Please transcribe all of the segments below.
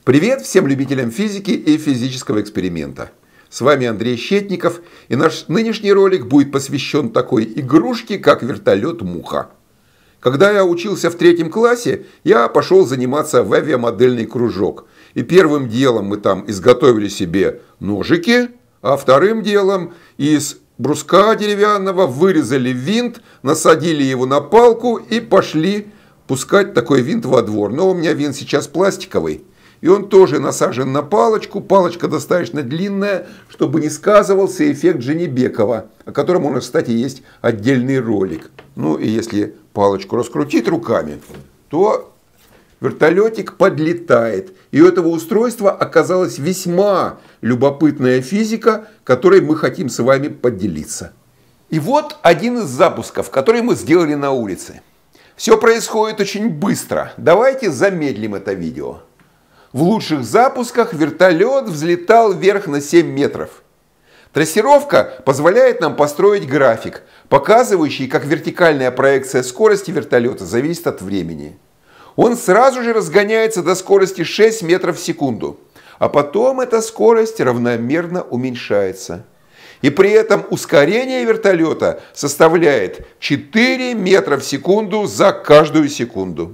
Привет всем любителям физики и физического эксперимента. С вами Андрей Щетников, и наш нынешний ролик будет посвящен такой игрушке, как вертолет-муха. Когда я учился в 3 классе, я пошел заниматься в авиамодельный кружок. И первым делом мы там изготовили себе ножики, а вторым делом из бруска деревянного вырезали винт, насадили его на палку и пошли пускать такой винт во двор. Но у меня винт сейчас пластиковый. И он тоже насажен на палочку. Палочка достаточно длинная, чтобы не сказывался эффект Дженебекова, о котором у нас, кстати, есть отдельный ролик. Ну и если палочку раскрутить руками, то вертолетик подлетает. И у этого устройства оказалась весьма любопытная физика, которой мы хотим с вами поделиться. И вот один из запусков, который мы сделали на улице. Все происходит очень быстро. Давайте замедлим это видео. В лучших запусках вертолет взлетал вверх на 7 метров. Трассировка позволяет нам построить график, показывающий, как вертикальная проекция скорости вертолета зависит от времени. Он сразу же разгоняется до скорости 6 метров в секунду, а потом эта скорость равномерно уменьшается. И при этом ускорение вертолета составляет 4 метра в секунду за каждую секунду.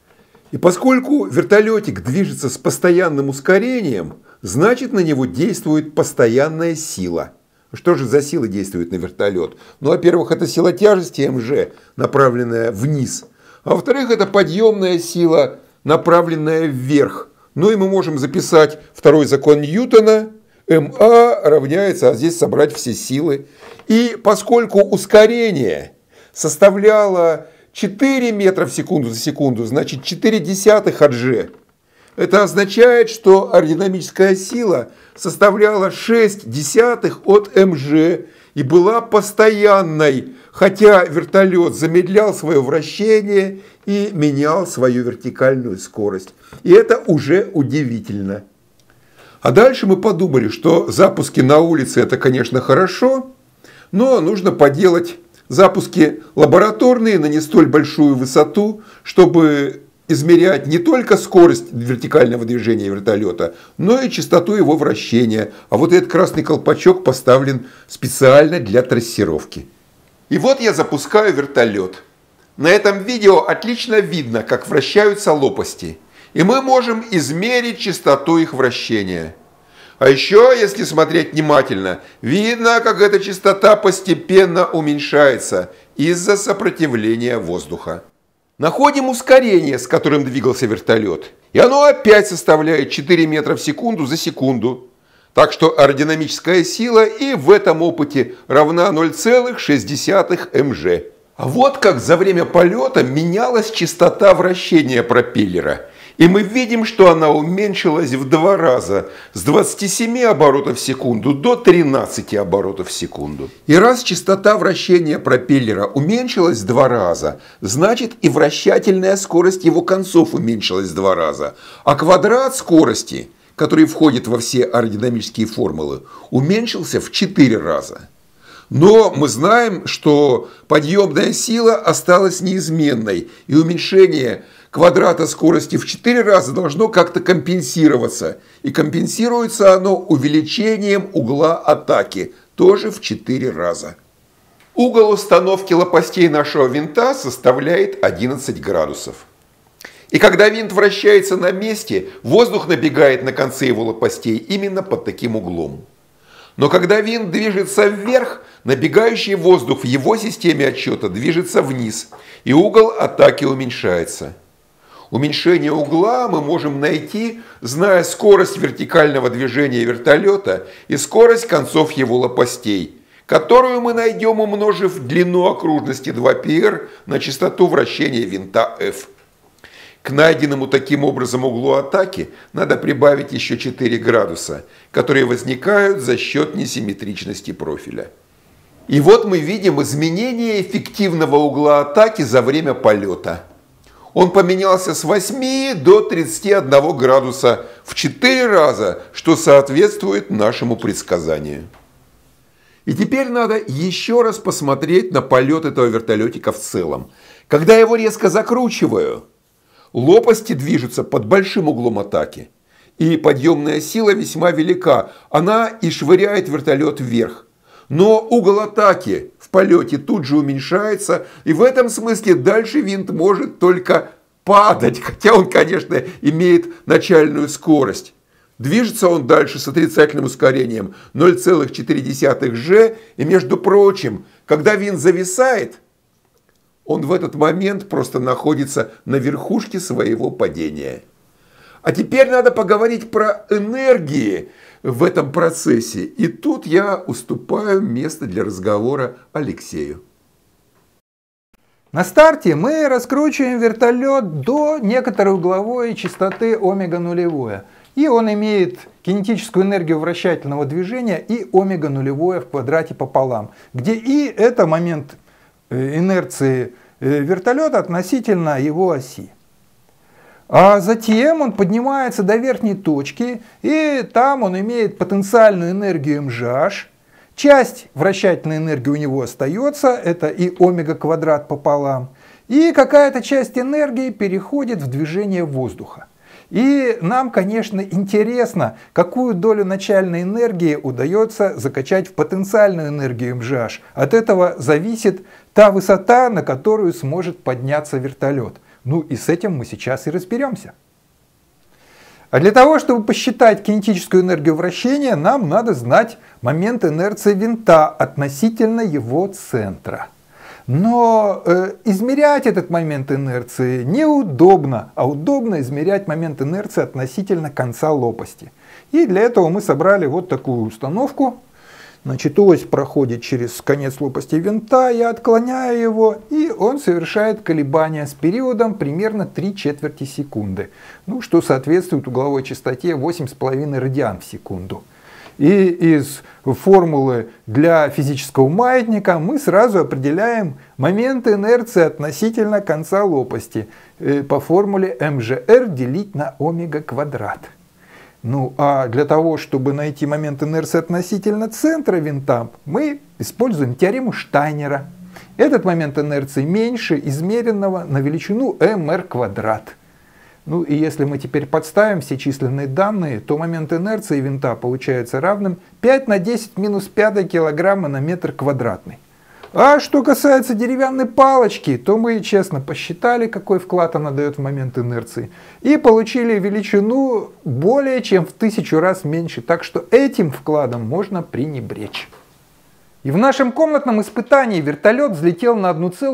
И поскольку вертолетик движется с постоянным ускорением, значит, на него действует постоянная сила. Что же за сила действует на вертолет? Ну, во-первых, это сила тяжести МЖ, направленная вниз. А во-вторых, это подъемная сила, направленная вверх. Ну и мы можем записать второй закон Ньютона. МА равняется, а здесь собрать все силы. И поскольку ускорение составляло 4 метра в секунду за секунду, значит 0,4 от g. Это означает, что аэродинамическая сила составляла 0,6 от mg и была постоянной, хотя вертолет замедлял свое вращение и менял свою вертикальную скорость. И это уже удивительно. А дальше мы подумали, что запуски на улице это, конечно, хорошо, но нужно поделать запуски лабораторные на не столь большую высоту, чтобы измерять не только скорость вертикального движения вертолета, но и частоту его вращения. А вот этот красный колпачок поставлен специально для трассировки. И вот я запускаю вертолет. На этом видео отлично видно, как вращаются лопасти. И мы можем измерить частоту их вращения. А еще, если смотреть внимательно, видно, как эта частота постепенно уменьшается из-за сопротивления воздуха. Находим ускорение, с которым двигался вертолет. И оно опять составляет 4 метра в секунду за секунду. Так что аэродинамическая сила и в этом опыте равна 0,6 мж. А вот как за время полета менялась частота вращения пропеллера. И мы видим, что она уменьшилась в 2 раза, с 27 оборотов в секунду до 13 оборотов в секунду. И раз частота вращения пропеллера уменьшилась в 2 раза, значит и вращательная скорость его концов уменьшилась в 2 раза. А квадрат скорости, который входит во все аэродинамические формулы, уменьшился в 4 раза. Но мы знаем, что подъемная сила осталась неизменной, и уменьшение квадрата скорости в 4 раза должно как-то компенсироваться. И компенсируется оно увеличением угла атаки, тоже в 4 раза. Угол установки лопастей нашего винта составляет 11 градусов. И когда винт вращается на месте, воздух набегает на концы его лопастей именно под таким углом. Но когда винт движется вверх, набегающий воздух в его системе отсчета движется вниз, и угол атаки уменьшается. Уменьшение угла мы можем найти, зная скорость вертикального движения вертолета и скорость концов его лопастей, которую мы найдем, умножив длину окружности 2πr на частоту вращения винта F. К найденному таким образом углу атаки надо прибавить еще 4 градуса, которые возникают за счет несимметричности профиля. И вот мы видим изменение эффективного угла атаки за время полета. Он поменялся с 8 до 31 градуса в 4 раза, что соответствует нашему предсказанию. И теперь надо еще раз посмотреть на полет этого вертолетика в целом. Когда я его резко закручиваю, лопасти движутся под большим углом атаки. и подъемная сила весьма велика. Она и швыряет вертолет вверх. Но угол атаки в полете тут же уменьшается, и в этом смысле дальше винт может только падать, хотя он, конечно, имеет начальную скорость. Движется он дальше с отрицательным ускорением 0,4 g, и, между прочим, когда винт зависает, он в этот момент просто находится на верхушке своего падения. А теперь надо поговорить про энергии в этом процессе. И тут я уступаю место для разговора Алексею. На старте мы раскручиваем вертолет до некоторой угловой частоты омега-нулевое. И он имеет кинетическую энергию вращательного движения и омега-нулевое в квадрате пополам, где и это момент инерции вертолета относительно его оси. А затем он поднимается до верхней точки, и там он имеет потенциальную энергию mgh. Часть вращательной энергии у него остается, это и омега квадрат пополам. И какая-то часть энергии переходит в движение воздуха. И нам, конечно, интересно, какую долю начальной энергии удается закачать в потенциальную энергию mgh. От этого зависит та высота, на которую сможет подняться вертолет. Ну и с этим мы сейчас и разберемся. А для того, чтобы посчитать кинетическую энергию вращения, нам надо знать момент инерции винта относительно его центра. Но измерять этот момент инерции неудобно, а удобно измерять момент инерции относительно конца лопасти. И для этого мы собрали вот такую установку. Значит, ось проходит через конец лопасти винта, я отклоняю его, и он совершает колебания с периодом примерно 3/4 секунды, ну, что соответствует угловой частоте 8,5 радиан в секунду. И из формулы для физического маятника мы сразу определяем момент инерции относительно конца лопасти по формуле mgr делить на омега квадрат. Ну а для того, чтобы найти момент инерции относительно центра винта, мы используем теорему Штайнера. Этот момент инерции меньше измеренного на величину mr квадрат. Ну и если мы теперь подставим все численные данные, то момент инерции винта получается равным 5 на 10 минус 5 килограмма на метр квадратный. А что касается деревянной палочки, то мы честно посчитали, какой вклад она дает в момент инерции, и получили величину более чем в 1000 раз меньше, так что этим вкладом можно пренебречь. И в нашем комнатном испытании вертолет взлетел на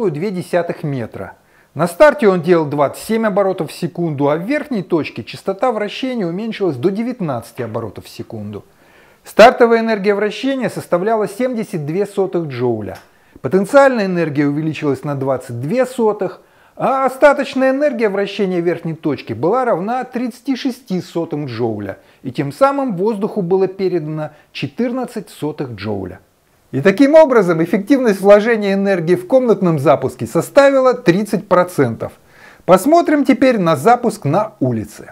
1,2 метра. На старте он делал 27 оборотов в секунду, а в верхней точке частота вращения уменьшилась до 19 оборотов в секунду. Стартовая энергия вращения составляла 0,72 джоуля. Потенциальная энергия увеличилась на 0,22, а остаточная энергия вращения верхней точки была равна 0,36 джоуля, и тем самым воздуху было передано 0,14 джоуля. И таким образом эффективность вложения энергии в комнатном запуске составила 30%. Посмотрим теперь на запуск на улице.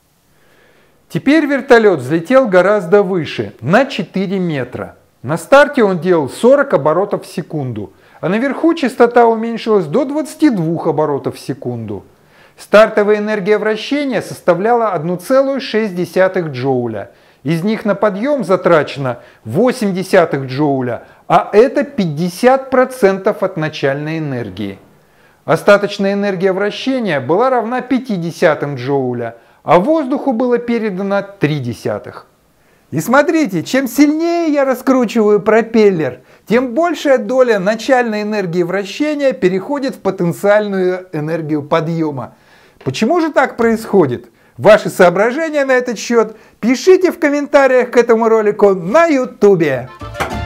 Теперь вертолет взлетел гораздо выше, на 4 метра. На старте он делал 40 оборотов в секунду, а наверху частота уменьшилась до 22 оборотов в секунду. Стартовая энергия вращения составляла 1,6 джоуля. Из них на подъем затрачено 0,8 джоуля, а это 50% от начальной энергии. Остаточная энергия вращения была равна 0,5 джоуля, а воздуху было передано 0,3. И смотрите, чем сильнее я раскручиваю пропеллер, тем большая доля начальной энергии вращения переходит в потенциальную энергию подъема. Почему же так происходит? Ваши соображения на этот счет пишите в комментариях к этому ролику на YouTube.